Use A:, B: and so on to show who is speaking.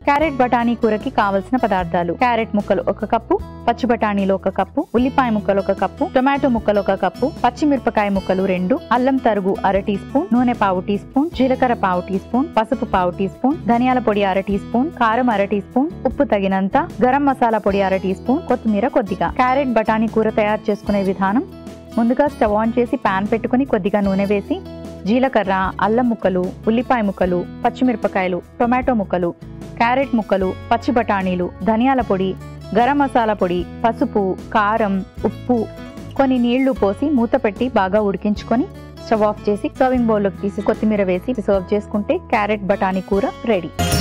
A: Carrot బఠానీ కూరకి కావలసిన పదార్థాలు: క్యారెట్ ముక్కలు 1 కప్పు, పచ్చి బఠానీలు 1 కప్పు, ఉల్లిపాయ ముక్కలు 1 కప్పు, టొమాటో ముక్కలు 1 కప్పు, పచ్చిమిరపకాయ ముక్కలు 2, అల్లం తరుగు 1/2 టీ స్పూన్, నూనె 1/2 టీ స్పూన్, జీలకర్ర 1/2 టీ స్పూన్, పసుపు 1/2 టీ స్పూన్, ధనియాల పొడి 1/2 టీ స్పూన్, కారం 1/2 టీ స్పూన్, ఉప్పు తగినంత, గరం మసాలా పొడి 1/2 టీ స్పూన్, కొత్తిమీర కొద్దిగా. క్యారెట్ బఠానీ కూర తయారు చేసుకునే విధానం: ముందుగా స్టవ్ ఆన్ చేసి పాన్ పెట్టుకుని కొద్దిగా నూనె వేసి జీలకర్ర, అల్లం ముక్కలు, ఉల్లిపాయ ముక్కలు, పచ్చిమిరపకాయలు, టొమాటో ముక్కలు, క్యారెట్ ముక్కలు, పచ్చి బఠానీలు, ధనియాల పొడి, గరం మసాలా పొడి, పసుపు, కారం, ఉప్పు, కొన్ని నీళ్లు పోసి మూత పెట్టి బాగా ఉడికించుకొని స్టవ్ ఆఫ్ చేసి సర్వింగ్ బౌల్లోకి తీసి కొత్తిమీర వేసి సర్వ్ చేసుకుంటే క్యారెట్ బఠానీ కూర రెడీ.